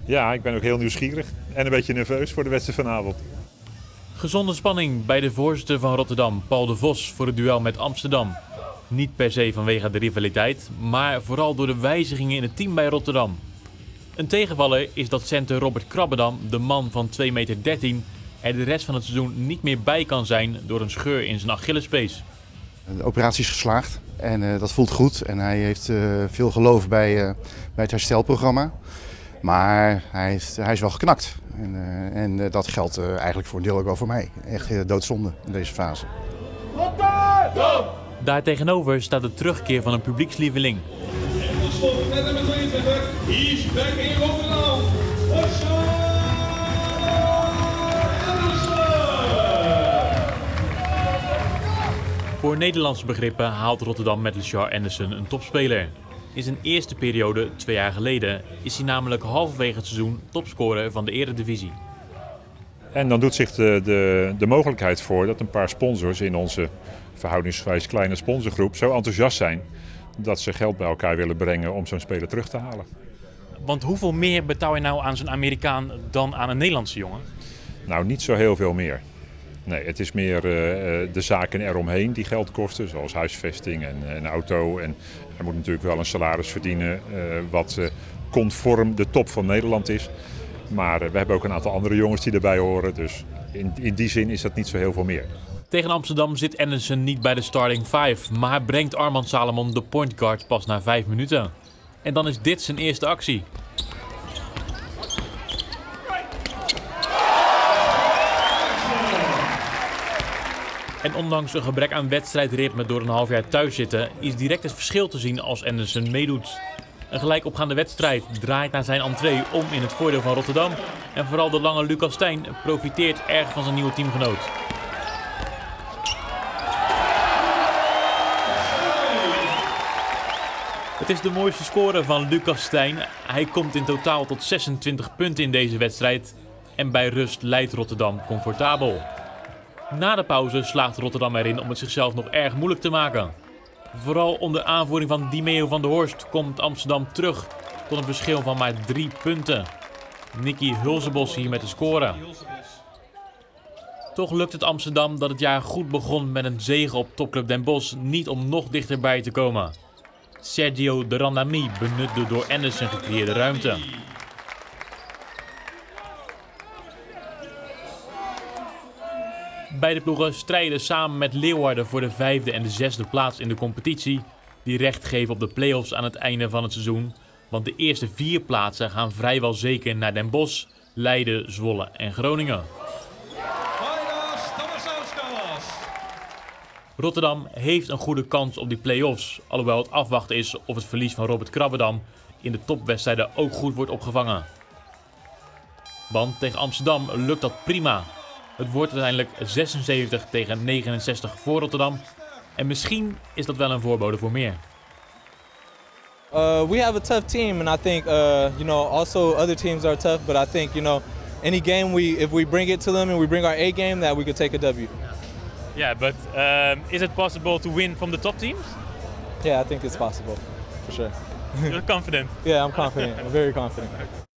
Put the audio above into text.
Ja, ik ben ook heel nieuwsgierig en een beetje nerveus voor de wedstrijd vanavond. Gezonde spanning bij de voorzitter van Rotterdam, Paul de Vos, voor het duel met Amsterdam. Niet per se vanwege de rivaliteit, maar vooral door de wijzigingen in het team bij Rotterdam. Een tegenvaller is dat center Robert Krabbedam, de man van 2,13 meter, er de rest van het seizoen niet meer bij kan zijn door een scheur in zijn Achillespees. De operatie is geslaagd en dat voelt goed en hij heeft veel geloof bij het herstelprogramma. Maar hij is wel geknakt en dat geldt eigenlijk voor een deel ook wel voor mij. Echt doodzonde in deze fase. Daartegenover staat de terugkeer van een publiekslieveling. Voor Nederlandse begrippen haalt Rotterdam met LeChar Anderson een topspeler. In zijn eerste periode, 2 jaar geleden, is hij namelijk halverwege het seizoen topscorer van de Eredivisie. En dan doet zich de mogelijkheid voor dat een paar sponsors in onze verhoudingsgewijs kleine sponsorgroep zo enthousiast zijn dat ze geld bij elkaar willen brengen om zo'n speler terug te halen. Want hoeveel meer betaal je nou aan zo'n Amerikaan dan aan een Nederlandse jongen? Nou, niet zo heel veel meer. Nee, het is meer de zaken eromheen die geld kosten, zoals huisvesting en een auto. En hij moet natuurlijk wel een salaris verdienen wat conform de top van Nederland is. Maar we hebben ook een aantal andere jongens die erbij horen, dus in die zin is dat niet zo heel veel meer. Tegen Amsterdam zit Anderson niet bij de starting 5, maar brengt Armand Salomon de point guard pas na 5 minuten. En dan is dit zijn eerste actie. En ondanks een gebrek aan wedstrijdritme door een half jaar thuis zitten, is direct het verschil te zien als Anderson meedoet. Een gelijkopgaande wedstrijd draait naar zijn entree om in het voordeel van Rotterdam. En vooral de lange Lucas Stein profiteert erg van zijn nieuwe teamgenoot. Het is de mooiste score van Lucas Stein. Hij komt in totaal tot 26 punten in deze wedstrijd. En bij rust leidt Rotterdam comfortabel. Na de pauze slaagt Rotterdam erin om het zichzelf nog erg moeilijk te maken. Vooral onder aanvoering van Dimeo van der Horst komt Amsterdam terug tot een verschil van maar 3 punten. Nicky Hulsebos hier met de score. Toch lukt het Amsterdam dat het jaar goed begon met een zege op topclub Den Bosch niet om nog dichterbij te komen. Sergio de Randami benut de door Anderson gecreëerde ruimte. Beide ploegen strijden samen met Leeuwarden voor de 5e en de 6e plaats in de competitie, die recht geven op de play-offs aan het einde van het seizoen. Want de eerste 4 plaatsen gaan vrijwel zeker naar Den Bosch, Leiden, Zwolle en Groningen. Rotterdam heeft een goede kans op die play-offs, alhoewel het afwachten is of het verlies van Robert Krabbedam in de topwedstrijden ook goed wordt opgevangen. Want tegen Amsterdam lukt dat prima. Het wordt uiteindelijk 76 tegen 69 voor Rotterdam. En misschien is dat wel een voorbode voor meer. We have a tough team, and I think also other teams are tough. But I think any game if we bring it to them and we bring our A game, that we could take a W. Yeah, but is it possible to win from the top teams? Yeah, I think it's possible, for sure. You're confident. Yeah, I'm confident. I'm very confident.